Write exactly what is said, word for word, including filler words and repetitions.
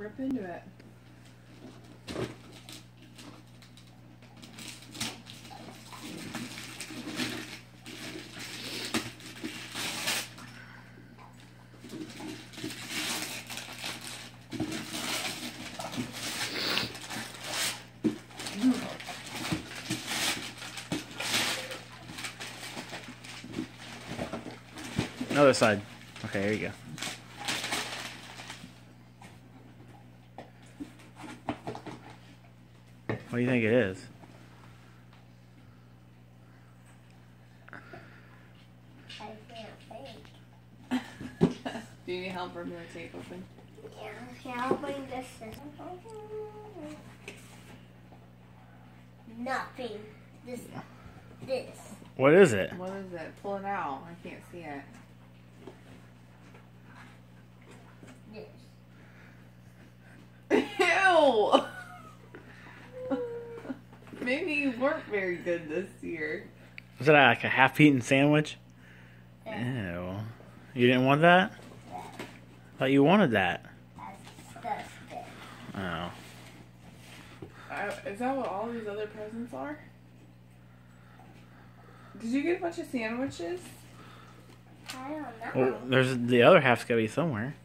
rip into it. Other side. Okay, there you go. What do you think it is? I can't think. Do you need help ripping the tape open? Yeah, yeah, I'll bring this in. Nothing. This, this. What is it? What is it? Pull it out. I can't see it. This. Ew! Maybe you weren't very good this year. Was that like a half-eaten sandwich? Yeah. Ew. You didn't want that? Yeah. Thought you wanted that. That's disgusting. Oh. Uh, is that what all these other presents are? Did you get a bunch of sandwiches? I don't know. Well, there's the other half's gotta be somewhere.